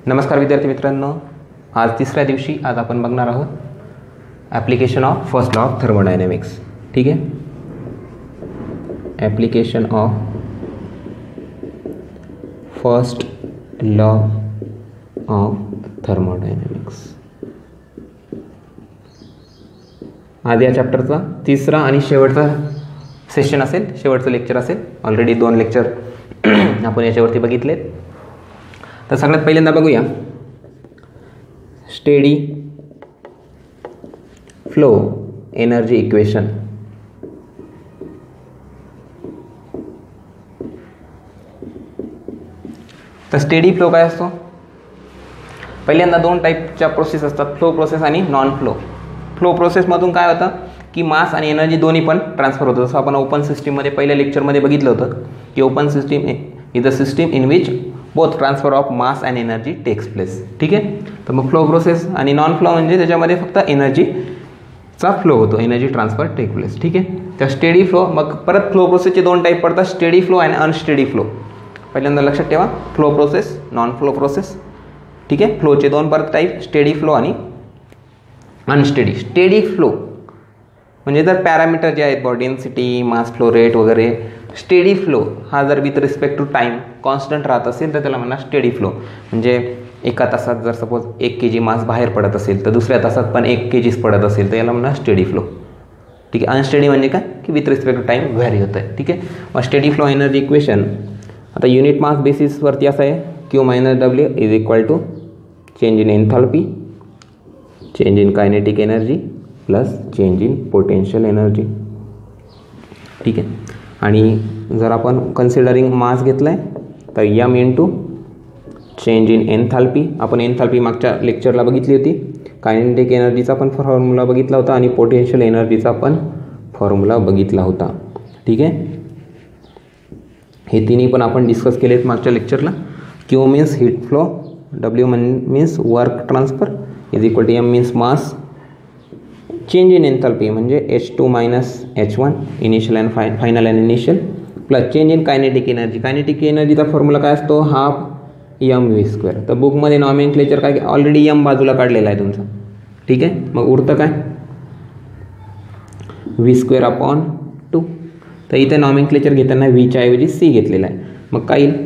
नमस्कार विद्यार्थी मित्रांनो, आज तिसऱ्या दिवशी आज आपण बघणार आहोत application of first law of thermodynamics. ठीक आहे, application of first law of thermodynamics. आज या चॅप्टरचा तिसरा आणि शेवटचा सेशन असेल, शेवटचं लेक्चर असेल. ऑलरेडी 2 लेक्चर आपण याच्यावरती बघितलेत. तर सगळ्यात पहिल्यांदा बघूया स्टेडी फ्लो एनर्जी इक्वेशन. तर स्टेडी फ्लो काय असतो? पहिल्यांदा 2 टाईपच्या प्रोसेस असतात, फ्लो प्रोसेस आणि नॉन फ्लो. फ्लो प्रोसेसमधून काय होतं की मास आणि एनर्जी दोन्ही पण ट्रान्सफर होतं. जसं आपण ओपन सिस्टीममध्ये पहिल्या लेक्चरमध्ये बघितलं होतं की open system is a system in which both transfer of mass and energy takes place. ठीक आहे, तर मग फ्लो प्रोसेस आणि नॉन फ्लो म्हणजे त्याच्यामध्ये फक्त एनर्जीचा फ्लो होतो, एनर्जी ट्रान्सफर टेक प्लेस. ठीक आहे, तर स्टेडी फ्लो. मग परत फ्लो प्रोसेसचे 2 टाईप पडतात, स्टेडी फ्लो आणि अनस्टेडी फ्लो. पहिल्यांदा लक्षात ठेवा, flow process, non flow process. ठीक आहे, फ्लोचे 2 परत टाईप, स्टेडी फ्लो आणि अनस्टेडी. स्टेडी फ्लो म्हणजे जर पॅरामीटर जे आहेत body density, mass flow rate वगैरे, स्टेडी फ्लो हा जर with respect to time constant राहत असेल तर त्याला म्हणा स्टेडी फ्लो. म्हणजे एका तासात जर सपोज 1 kg मास बाहेर पडत असेल तर दुसऱ्या तासात पण 1 kg पडत असेल तर याला म्हणा स्टेडी फ्लो. ठीक आहे, अनस्टेडी म्हणजे काय की with respect to time vary होतं आहे. ठीक आहे, मग स्टेडी फ्लो एनर्जी इक्वेशन आता युनिट मास बेसिसवरती असं आहे, Q - W is equal to change in enthalpy, change in kinetic energy plus change in potential energy. ठीक आहे, आणि जर आपण कन्सिडरिंग मास घेतला आहे तर M into change in enthalpy. आपण एन्थॅल्पी मागच्या लेक्चरला बघितली होती. कायनेटिक एनर्जीचा पण फॉर्म्युला बघितला होता आणि पोटेन्शियल एनर्जीचा पण फॉर्म्युला बघितला होता. ठीक आहे, हे तिन्ही पण आपण डिस्कस केलेत मागच्या लेक्चरला. Q means heat flow, W means work transfer is equal to M means mass, change in enthalpy म्हणजे H2 - H1 initial and final and initial plus change in kinetic energy. Kinetic एनर्जीचा formula काय असतो? Half mv². तर बुकमध्ये nomenclature काय already m बाजूला काढलेला आहे तुमचा. ठीक आहे, मग उरतं काय v²/2. तर इथे नॉमेनक्लेचर घेताना vच्या ऐवजी c घेतलेला आहे. मग काय येईल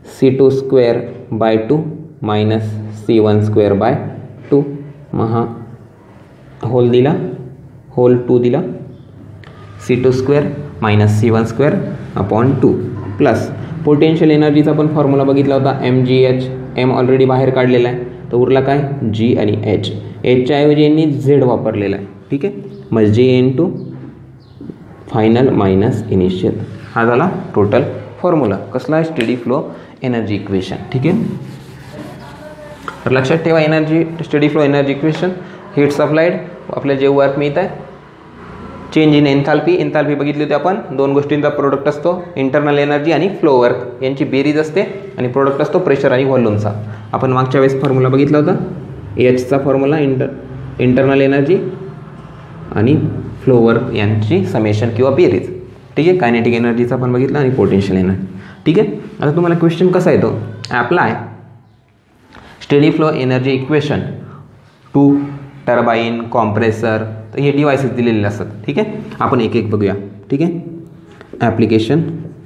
c²/2 मायनस c1²/2. मग हा होल दिला, होल 2 दिला, c2² minus c1²/2 plus potential एनर्जीचा पण फॉर्म्युला बघितला होता mgh. m ऑलरेडी बाहेर काढलेला आहे तर उरला काय g आणि h. च्या ऐवजी यांनी z वापरलेला आहे. ठीक आहे, मग g into final minus initial हा झाला टोटल फॉर्म्युला. कसला आहे? Steady flow energy equation. ठीक आहे, तर लक्षात ठेवा energy steady flow energy equation. Heat supplied, आपल्याला जे वर्क मिळत आहे, चेंज इन एन्थॅल्पी. एन्थॅल्पी बघितली होती आपण, 2 गोष्टींचा प्रोडक्ट असतो, इंटरनल एनर्जी आणि फ्लो वर्क यांची बेरीज असते, आणि प्रोडक्ट असतो प्रेशर आणि व्हॉल्यूमचा. आपण मागच्या वेळेस फॉर्म्युला बघितला होता, Hचा फॉर्म्युला इंटरनल एनर्जी आणि फ्लो वर्क यांची समेशन किंवा बेरीज. ठीक आहे, कायनेटिक एनर्जीचा पण बघितला आणि पोटेन्शियल एनर्जी. ठीक आहे, आता तुम्हाला क्वेश्चन कसा येतो? Apply steady flow energy equation to turbine, compressor. तर हे डिव्हाइसेस दिलेले असतात. ठीक आहे, आपण एक एक बघूया. ठीक आहे, ॲप्लिकेशन.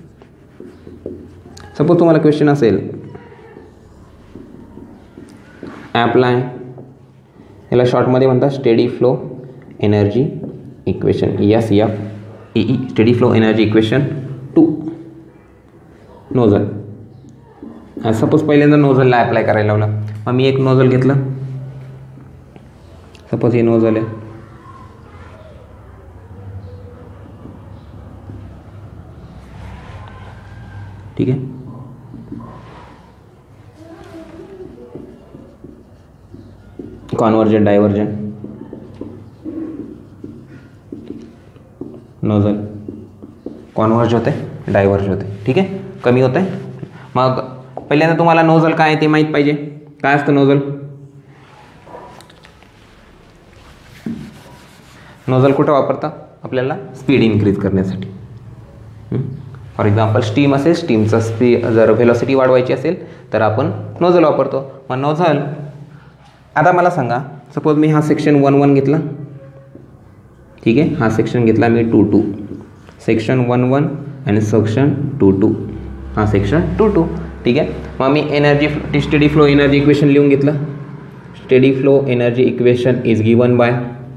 सपोज तुम्हाला क्वेश्चन असेल ॲप्लाय, याला शॉर्टमध्ये म्हणतात steady flow energy equation, SFEE, steady flow energy equation to nozzle. Suppose पहिल्यांदा नोझलला ॲप्लाय करायला लावलं. मग मी एक नोझल घेतलं, सपोज हे नोझल आहे. ठीक आहे, कॉन्व्हर्जन, डायव्हर्जन, नोझल कॉन्व्हर्ज होते, डायव्हर्ज होते. ठीक आहे, कमी होत आहे. मग पहिल्यांदा तुम्हाला नोझल काय आहे ते माहीत पाहिजे. काय असतं नोझल? नोझल कुठं वापरता? आपल्याला स्पीड इन्क्रीज करण्यासाठी. फॉर एक्झाम्पल स्टीम असेल, स्टीमचा जर व्हेलॉसिटी वाढवायची असेल तर आपण नोझल वापरतो. मग नोझल, आता मला सांगा, सपोज मी हा सेक्शन 1-1 घेतला, ठीक आहे, हा सेक्शन घेतला मी 2-2, सेक्शन 1-1 आणि सेक्शन 2-2, हा सेक्शन 2-2, ठीक आहे. मग मी energy, steady flow energy equation लिहून घेतलं. Steady flow energy equation is given by,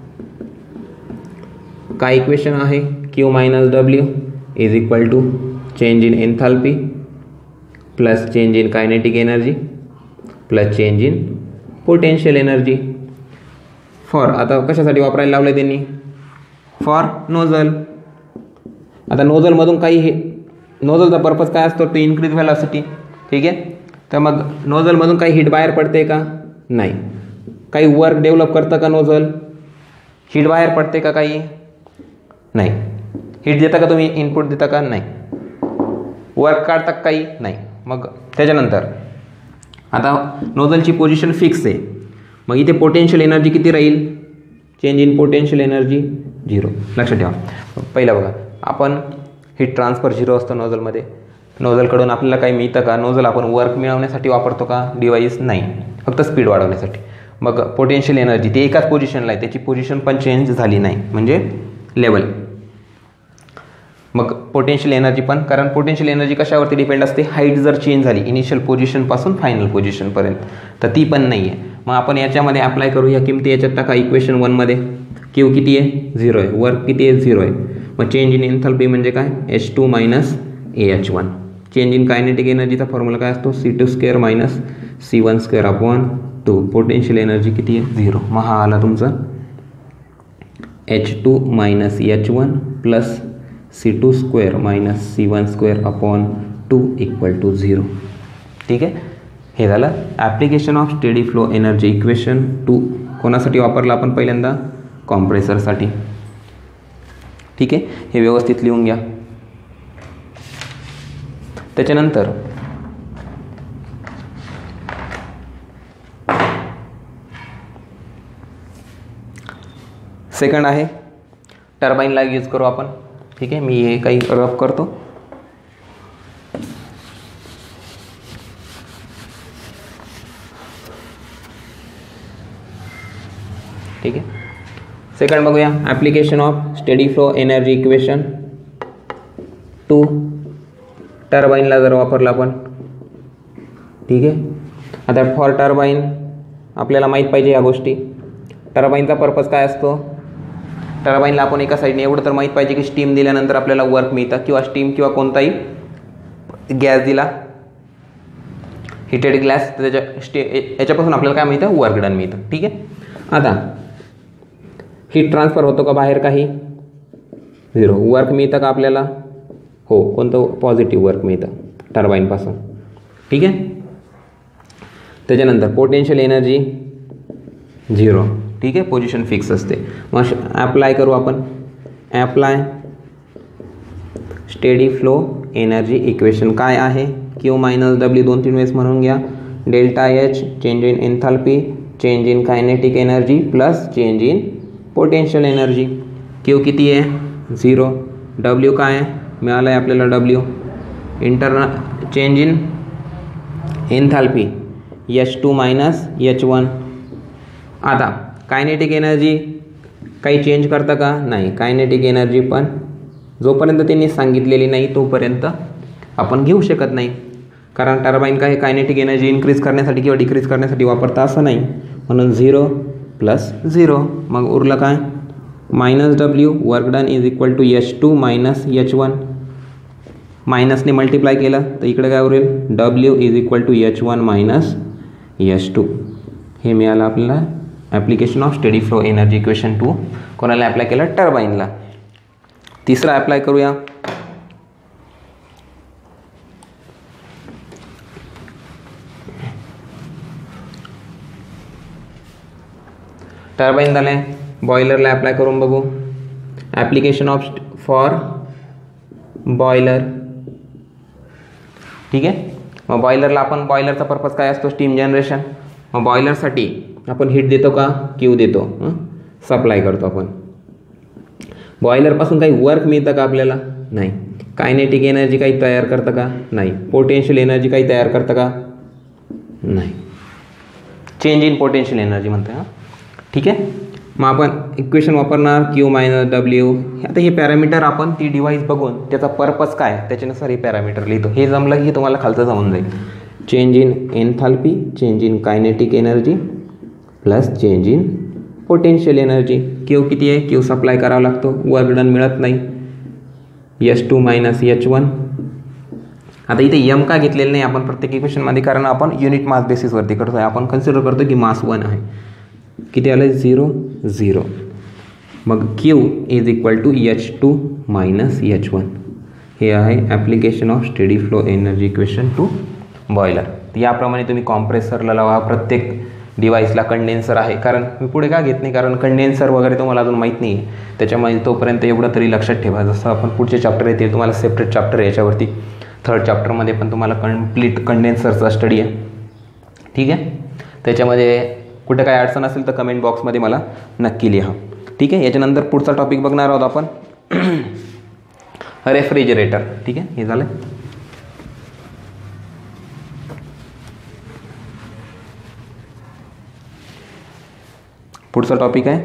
काय इक्वेशन आहे, Q minus W is equal to change in enthalpy plus change in kinetic energy plus change in potential energy for, आता कशासाठी वापरायला लावलं त्यांनी, for nozzle. आता नोझलमधून काही हे, नोझलचा पर्पज काय असतो, टू इन्क्रीज व्हेलॉसिटी, ठीक आहे. तर मग नोझलमधून काही हीट बाहेर पडते का, नाही. काही वर्क डेव्हलप करतं का नोझल, हीट बाहेर पडते का, काही नाही. हीट देता का तुम्ही, इनपुट देता का, नाही. वर्क काढता काही, नाही. मग त्याच्यानंतर आता नोझलची पोझिशन फिक्स आहे, मग इथे पोटेन्शियल एनर्जी किती राहील, चेंज इन पोटेन्शियल एनर्जी 0. लक्षात ठेवा. पहिला बघा, आपण हीट ट्रान्सफर 0 असतं नोझलमध्ये. नोझलकडून आपल्याला काही मिळतं का, नोझल आपण वर्क मिळवण्यासाठी वापरतो का, डिवाइस नाही, फक्त स्पीड वाढवण्यासाठी. मग पोटेन्शियल एनर्जी ती एकाच पोझिशनला आहे, त्याची पोझिशन पण चेंज झाली नाही, म्हणजे लेवल. मग पोटेन्शियल एनर्जी पण, कारण पोटेन्शियल एनर्जी कशावरती डिपेंड असते, हाईट जर चेंज झाली इनिशियल पोझिशनपासून फायनल पोझिशनपर्यंत, तर ती पण नाही आहे. मग आपण याच्यामध्ये अप्लाय करू, ह्या किमती याच्यात टाका. इक्वेशन 1मध्ये Q किती आहे, 0 आहे, वर्क किती आहे, 0 आहे. मग चेंज इन एन्थॅल्पी म्हणजे काय, H2 minus AH1. Change in kinetic एनर्जीचा फॉर्म्युला काय असतो, C2² minus C1² upon 2. Potential energy किती आहे, 0. मग हा आला तुमचा H2 minus H1 plus C2² minus C1² upon 2 equal to 0. ठीक आहे. हे झालं application of steady flow energy equation 2. कोणासाठी वापरलं आपण, पहिल्यांदा कॉम्प्रेसरसाठी. ठीक आहे, हे व्यवस्थित लिहून घ्या. त्याच्यानंतर सेकंड आहे टर्बाईनला यूज करू आपण. ठीक आहे, मी हे काही रफ करतो. ठीक आहे, सेकंड बघूया, application of steady flow energy equation 2 टर्बाईनला जर वापरला आपण. ठीक आहे, आता फॉर टर्बाईन आपल्याला माहीत पाहिजे या गोष्टी. टर्बाईनचा पर्पज काय असतो, टर्बाईनला आपण एका साईडने एवढं तर माहीत पाहिजे की स्टीम दिल्यानंतर आपल्याला वर्क मिळतं, किंवा स्टीम किंवा कोणताही गॅस दिला, हिटेड गॅस, तर याच्यापासून आपल्याला काय मिळतं, वर्क डन मिळतं. ठीक आहे, आता हीट ट्रान्सफर होतो का बाहेर, काही 0. वर्क मिळतं का आपल्याला, हो, कोणतं, पॉझिटिव्ह वर्क मिळतं टर्बाईनपासून. ठीक आहे, त्याच्यानंतर पोटेन्शियल एनर्जी 0. ठीक आहे, पोझिशन फिक्स असते. मग ॲप्लाय करू आपण. Apply steady flow energy equation काय आहे, Q मायनस W 2-3 वेळेस म्हणून घ्या. Delta H change in enthalpy, change in kinetic energy plus change in potential energy. Q किती आहे, 0. W काय आहे, मिळालं आहे आपल्याला W. Internal change in enthalpy H2 minus H1. आता कायनेटिक एनर्जी काही चेंज करतं का, नाही. कायनेटिक एनर्जी पण जोपर्यंत त्यांनी सांगितलेली नाही तोपर्यंत आपण घेऊ शकत नाही, कारण टर्बाईन काय कायनेटिक एनर्जी इन्क्रीज करण्यासाठी किंवा डिक्रीज करण्यासाठी वापरता असं नाही. म्हणून 0 प्लस 0. मग उरलं काय, minus W work done is equal to H2 minus H1. मायनसने मल्टिप्लाय केलं तर इकडे काय उरेल, W is equal to H1 minus H2. हे मिळालं आपल्याला application of steady flow energy equation 2. कोणाला ॲप्लाय केलं, टर्बाईनला. तिसरा ॲप्लाय करूया. टर्बाईन झाले, बॉयलरला ॲप्लाय करून बघू. Application of for boiler. ठीक आहे, मग बॉयलरला आपण, बॉयलरचा पर्पज काय असतो, स्टीम जनरेशन. मग बॉयलरसाठी आपण हीट देतो का, Q देतो, सप्लाय करतो आपण. बॉयलरपासून काही वर्क मिळतं का आपल्याला, नाही. कायनेटिक एनर्जी काही तयार करतं का, नाही. पोटेन्शियल एनर्जी काही तयार करतं का, नाही. चेंज इन पोटेन्शियल एनर्जी म्हणतोय हां. ठीक आहे. मग आपण इक्वेशन वापरणार Q मायनस W. आता हे पॅरामीटर आपण ती डिव्हाइस बघून त्याचा पर्पज काय त्याच्यानुसार हे पॅरामीटर लिहितो. हे जमलं की तुम्हाला खालचं जमून जाईल. Change in enthalpy, change in kinetic energy plus change in potential energy. Q किती आहे? Q सप्लाय करावा लागतो, वर्क डन मिळत नाही. H2 minus H1. आता इथे M का घेतलेलं नाही आपण प्रत्येक इक्वेशनमध्ये, कारण आपण युनिट मास बेसिसवरती करतो आहे. आपण कन्सिडर करतो की मास 1 आहे. किती आलं? 0 0. मग Q is equal to H2 minus H1. हे आहे application of steady flow energy equation to boiler. याप्रमाणे तुम्ही कॉम्प्रेसरला लावा. प्रत्येक डिव्हाइसला कंडेन्सर आहे. कारण मी पुढे का घेत नाही, कारण कंडेन्सर वगैरे तुम्हाला अजून माहीत नाही आहे. त्याच्यामुळे तोपर्यंत एवढं तरी लक्षात ठेवा. जसं आपण पुढचे चॅप्टर येतील तुम्हाला सेपरेट चॅप्टर आहे याच्यावरती. 3rd चॅप्टरमध्ये पण तुम्हाला कंप्लीट कंडेन्सरचा स्टडी आहे. ठीक आहे. त्याच्यामध्ये कुठे काय अडचण असेल तर कमेंट बॉक्समध्ये मला नक्की लिहा. ठीक आहे. याच्यानंतर पुढचा टॉपिक बघणार आहोत आपण रेफ्रिजरेटर. ठीक आहे. हे झालं. पुढचा टॉपिक आहे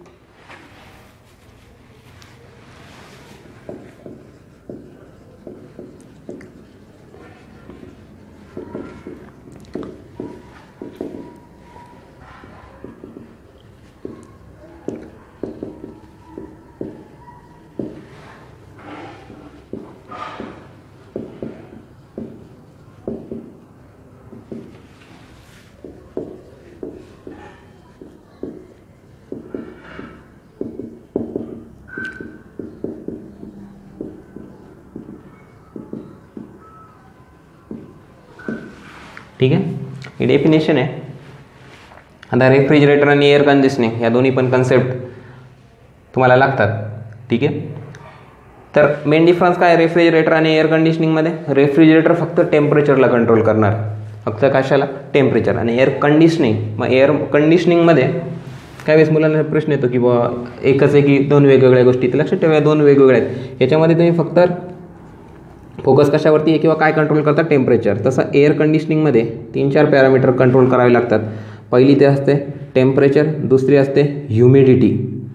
ठीक आहे. ही डेफिनेशन आहे. आता रेफ्रिजरेटर आणि एअर कंडिशनिंग या दोन्ही पण कन्सेप्ट तुम्हाला लागतात. ठीक आहे. तर मेन डिफरन्स काय रेफ्रिजरेटर आणि एअर कंडिशनिंगमध्ये? रेफ्रिजरेटर फक्त टेम्परेचरला कंट्रोल करणार, फक्त कशाला? टेम्परेचर. आणि एअर कंडिशनिंग, मग एअर कंडिशनिंगमध्ये काही वेळेस मुलांना प्रश्न येतो की बाबा एकच आहे की दोन वेगवेगळ्या गोष्टी? तर लक्षात ठेवा 2 वेगवेगळ्या आहेत. याच्यामध्ये तुम्ही फक्त फोकस कशावरती आहे किंवा काय कंट्रोल करतात? टेम्परेचर. तसं एअर कंडिशनिंगमध्ये 3-4 पॅरामीटर कंट्रोल करावे लागतात. पहिली ते असते टेम्परेचर, दुसरी असते ह्युमिडिटी,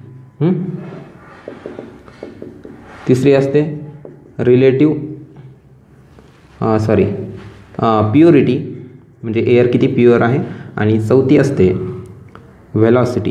तिसरी असते प्युरिटी म्हणजे एअर किती प्युअर आहे, आणि चौथी असते वेलॉसिटी.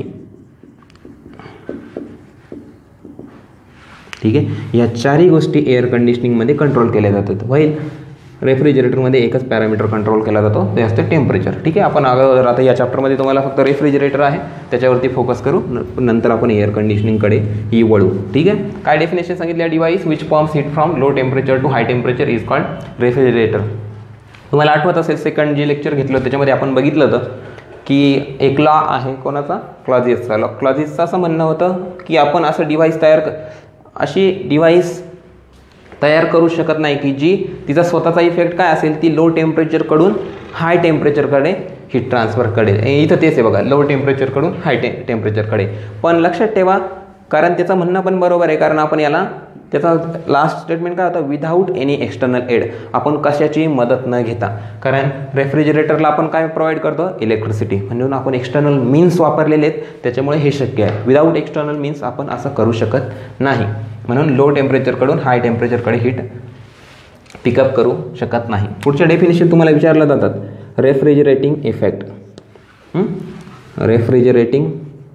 ठीक आहे. या 4ही गोष्टी एअर कंडिशनिंगमध्ये कंट्रोल केल्या जातात. व्हाईल रेफ्रिजरेटरमध्ये एकच पॅरामीटर कंट्रोल केला जातो, ते असते टेम्परेचर. ठीक आहे. आपण अगोदर आता या चॅप्टरमध्ये तुम्हाला फक्त रेफ्रिजरेटर आहे त्याच्यावरती फोकस करू, नंतर आपण एअर कंडिशनिंगकडे वळू. ठीक आहे. काय डेफिनेशन सांगितले? Device which pumps heat from low temperature to high temperature is called refrigerator. तुम्हाला आठवत असेल सेकंड जे लेक्चर घेतलं त्याच्यामध्ये आपण बघितलं होतं की एक लॉ आहे कोणाचा? क्लॉजियसचा लॉ. क्लॉजियसचं असं म्हणणं होतं की आपण असं अशी डिव्हाइस तयार करू शकत नाही की जी तिचा स्वतःचा इफेक्ट काय असेल ती लो टेम्परेचरकडून हाय टेम्परेचरकडे हीट ट्रान्सफर करेल. इथं तेच आहे बघा, लो टेम्परेचरकडून हाय टेम्परेचरकडे. पण लक्षात ठेवा, कारण त्याचं म्हणणं पण बरोबर आहे, कारण आपण याला त्याचा लास्ट स्टेटमेंट काय होतं? विदाऊट एनी एक्सटर्नल एड, आपण कशाची मदत न घेता. कारण रेफ्रिजरेटरला आपण काय प्रोव्हाइड करतो? इलेक्ट्रिसिटी. म्हणून आपण एक्सटर्नल मीन्स वापरलेले आहेत, त्याच्यामुळे हे शक्य आहे. विदाऊट एक्सटर्नल मीन्स आपण असं करू शकत नाही. म्हणून लो टेम्परेचरकडून हाय टेम्परेचरकडे हीट पिकअप करू शकत नाही. पुढच्या डेफिनेशन तुम्हाला विचारलं जातात. Refrigerating effect. रेफ्रिजरेटिंग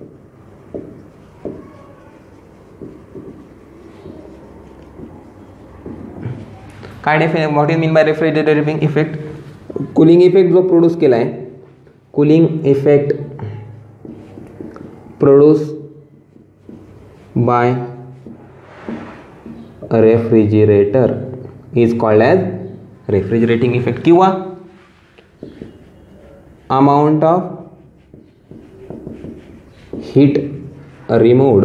काय what is mean by refrigerating effect? Cooling effect जो प्रोड्यूस केला आहे, cooling effect produce by refrigerator is called as refrigerating effect. किंवा amount of heat removed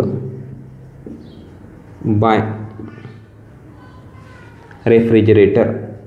by refrigerator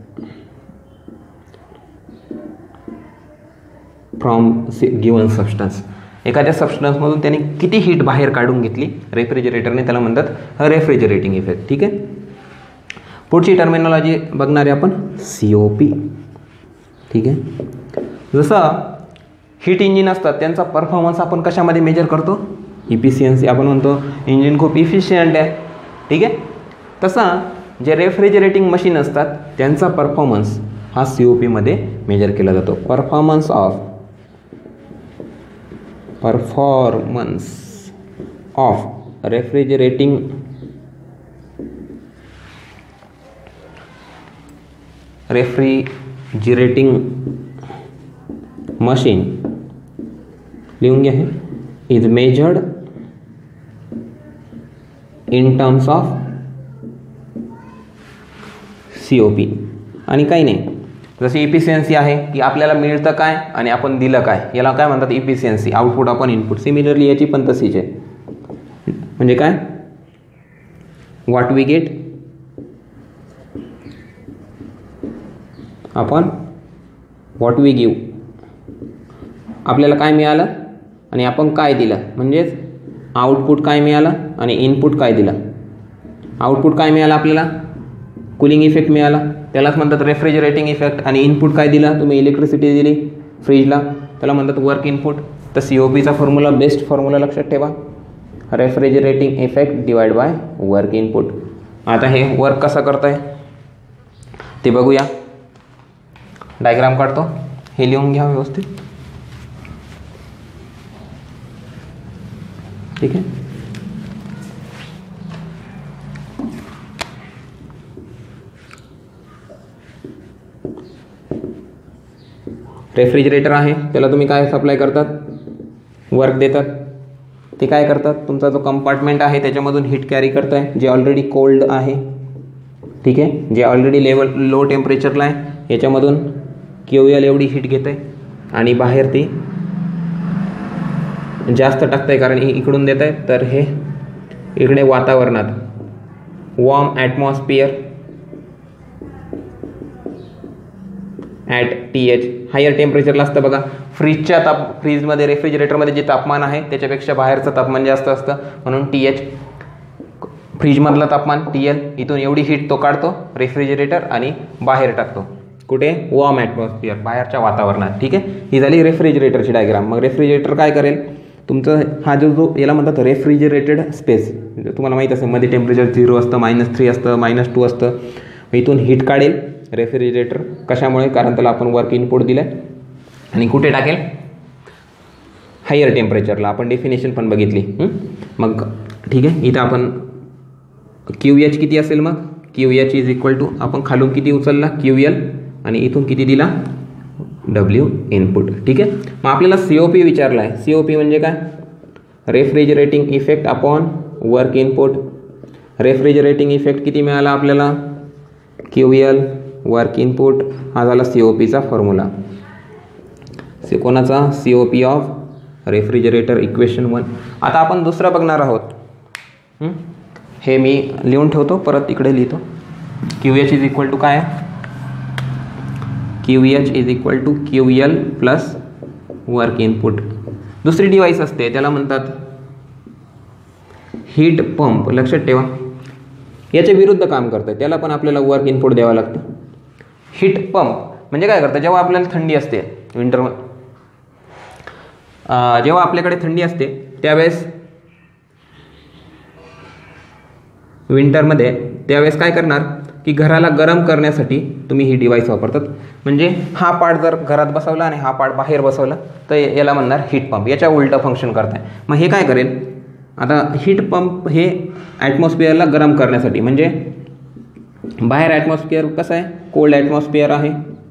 from given substance. एखाद्या सबस्टन्समधून त्याने किती heat बाहेर काढून घेतली रेफ्रिजरेटरने, त्याला म्हणतात रेफ्रिजरेटिंग इफेक्ट. ठीक आहे. पुढची टर्मिनॉलॉजी बघणारे आपण COP. ठीक आहे. जसं हीट इंजिन असतात त्यांचा परफॉर्मन्स आपण कशामध्ये मेजर करतो? इफिशियन्सी. आपण म्हणतो इंजिन खूप इफिशियंट आहे, ठीक आहे. तसा जे रेफ्रिजरेटिंग मशीन असतात त्यांचा परफॉर्मन्स हा COP मध्ये मेजर केला जातो. परफॉर्मन्स ऑफ रेफ्रिजरेटिंग मशीन लिहून घ्या, हे is measured in terms of COP. आणि काही नाही, जशी इफिशियन्सी आहे की आपल्याला मिळतं काय आणि आपण दिलं काय, याला काय म्हणतात? इफिशियन्सी. आउटपुट आपण इनपुट. सिमिलरली याची पण तशीच आहे. म्हणजे काय? व्हॉट वी गेट आपण व्हॉट वी गिव. आपल्याला काय मिळालं आणि आपण काय दिलं, म्हणजेच आउटपुट काय मिळालं आणि इनपुट काय दिलं. आउटपुट काय मिळालं आपल्याला? कूलिंग इफेक्ट मिळाला, त्यालाच म्हणतात रेफ्रिजरेटिंग इफेक्ट. आणि इनपुट काय दिला? तुम्ही इलेक्ट्रिसिटी दिली फ्रीजला, त्याला म्हणतात वर्क इनपुट. तर COPचा फॉर्म्युला बेस्ट फॉर्म्युला लक्षात ठेवा, refrigerating effect divide by work input. आता हे वर्क कसं करतं आहे ते बघूया. डायग्राम काढतो, हे लिहून घ्या व्यवस्थित, ठीक आहे. रेफ्रिजरेटर आहे, त्याला तुम्ही काय सप्लाय करतात? वर्क देतात. ते काय करतात? तुमचा जो कंपार्टमेंट आहे त्याच्यामधून हीट कॅरी करत आहे, जे ऑलरेडी कोल्ड आहे, ठीक आहे, जे ऑलरेडी लो टेम्परेचरला आहे, याच्यामधून QL एवढी हीट घेत आहे आणि बाहेर ती जास्त टाकत आहे, कारण इकडून देत आहे. तर हे इकडे वातावरणात warm atmosphere at TH higher टेम्परेचरला असतं बघा. फ्रीजमध्ये रेफ्रिजरेटरमध्ये जे तापमान आहे त्याच्यापेक्षा बाहेरचं तापमान जास्त असतं, म्हणून TH. फ्रीजमधलं तापमान TL, इथून एवढी हीट तो काढतो रेफ्रिजरेटर आणि बाहेर टाकतो. कुठे? वॉर्म ॲटमॉस्फिअर, बाहेरच्या वातावरणात, ठीक आहे. ही झाली रेफ्रिजरेटरची डायग्राम. मग रेफ्रिजरेटर काय करेल? तुमचं हा जो याला म्हणतात रेफ्रिजरेटेड स्पेस, तुम्हाला माहीत असेल मध्ये टेम्परेचर 0 असतं, -3 असतं, -2 असतं. इथून हीट काढेल रेफ्रिजरेटर. कशामुळे? कारण त्याला आपण वर्क इनपुट दिलं आहे. आणि कुठे टाकेल? हायर टेम्परेचरला. आपण डेफिनेशन पण बघितली. मग ठीक आहे, इथं आपण QH किती असेल? मग QH इज इक्वल टू, आपण खालून किती उचलला? QL, आणि इथून किती दिला? W इनपुट, ठीक आहे. मग आपल्याला COP विचारला आहे. COP म्हणजे काय? Refrigerating effect upon work input. Refrigerating effect किती मिळाला आपल्याला? QL, work input. हा झाला COPचा फॉर्म्युला. कोणाचा? COP of refrigerator, equation 1. आता आपण दुसरं बघणार आहोत. हे मी लिहून ठेवतो, परत इकडे लिहितो. QH इज इक्वल टू काय? QH is equal to QL plus work input. दुसरी डिव्हाइस असते त्याला म्हणतात हीट पंप. लक्षात ठेवा, याच्या विरुद्ध काम करतं, त्याला पण आपल्याला वर्क इनपुट द्यावं लागतं. हीट पंप म्हणजे काय करतं? जेव्हा आपल्याला थंडी असते विंटरमध्ये, जेव्हा आपल्याकडे थंडी असते त्यावेळेस विंटरमध्ये, त्यावेळेस काय करणार की घराला गरम करण्यासाठी तुम्ही ही डिव्हाइस वापरतात. म्हणजे हा पार्ट जर घरात बसवला आणि हा पार्ट बाहेर बसवला तर याला म्हणणार हीट पंप. याच्या उलटं फंक्शन करत आहे. मग हे काय करेल? आता हीट पंप हे ॲटमॉस्फिअरला गरम करण्यासाठी, म्हणजे बाहेर ॲटमॉस्फिअर कसं आहे? कोल्ड ॲटमॉस्फिअर आहे,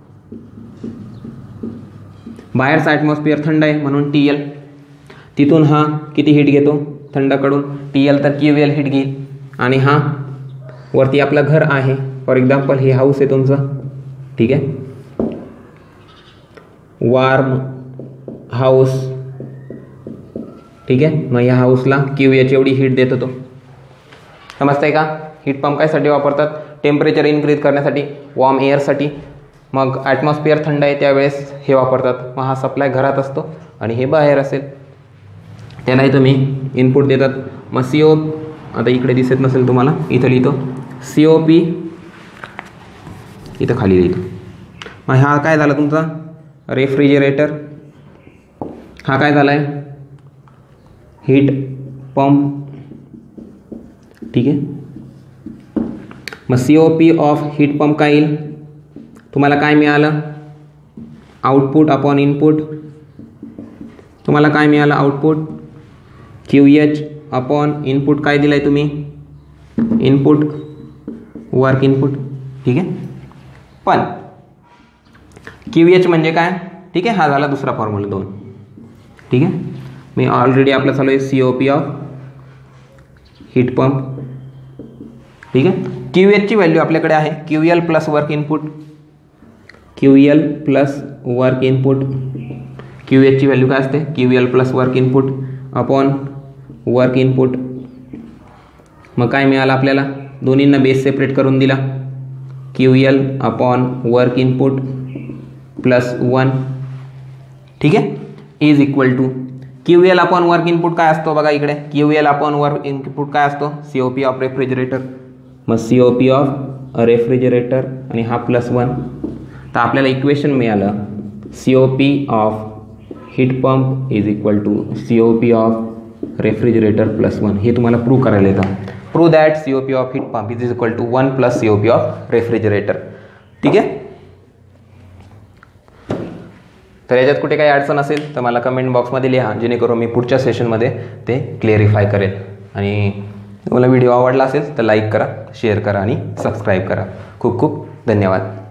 बाहेरचा ॲटमॉस्फिअर थंड आहे, म्हणून TL. तिथून हा किती हीट घेतो? थंडकडून TL, तर QL हीट घेईल. आणि हा वरती आपलं घर आहे, फॉर एक्झाम्पल हे हाऊस आहे तुमचं, ठीक आहे, वार्म हाऊस, ठीक आहे. मग या हाऊसला QH एवढी हीट देत होतो. समजतंय का? हीट पंप कायसाठी वापरतात? टेम्परेचर इन्क्रीज करण्यासाठी, वॉर्म एअरसाठी. मग ॲटमॉस्फिअर थंड आहे त्यावेळेस हे वापरतात. मग हा सप्लाय घरात असतो आणि हे बाहेर असेल, त्यालाही तुम्ही इनपुट देतात. मग COP, आता इकडे दिसत नसेल तुम्हाला, इथं लिहितो COP, इथं खाली लिहितो. मग हा काय झाला तुमचा? रेफ्रिजरेटर. हा काय झाला आहे, हीट पंप. ठीक आहे, मग COP ऑफ हीट पंप काय येईल, तुम्हाला काय मिळालं, आउटपुट अपॉन इनपुट. तुम्हाला काय मिळालं, आउटपुट. QH अपॉन इनपुट काय दिलं आहे तुम्ही, इनपुट, वर्क इनपुट. ठीक आहे, पण QH म्हणजे काय, ठीक आहे, हा झाला दुसरा फॉर्म्युला 2. ठीक आहे, मी ऑलरेडी आपलं चालू आहे COP ऑफ हीट पंप. ठीक आहे, QH ची व्हॅल्यू आपल्याकडे आहे QL plus work input, QL plus work input. QH ची व्हॅल्यू काय असते, QL plus work input upon work input. मग काय मिळालं आपल्याला, दोन्हींना बेस सेपरेट करून दिला, QL upon work input plus 1. ठीक आहे, is equal to QL upon work input काय असतो बघा इकडे, QL अपॉन वर्क इनपुट काय असतो, COP ऑफ रेफ्रिजरेटर. मग COP ऑफ रेफ्रिजरेटर आणि हा प्लस 1. तर आपल्याला इक्वेशन मिळालं COP of heat pump is equal to COP of refrigerator plus 1. हे तुम्हाला प्रूव्ह करायला येतं. Prove that COP of heat pump is equal to 1 plus COP of refrigerator. ठीक आहे, तर याच्यात कुठे काही अडचण असेल तर मला कमेंट बॉक्समध्ये लिहा, जेणेकरून मी पुढच्या सेशनमध्ये ते क्लिअरिफाय करेल. आणि तुम्हाला व्हिडिओ आवडला असेल तर लाईक करा, शेअर करा आणि सबस्क्राईब करा. खूप खूप धन्यवाद.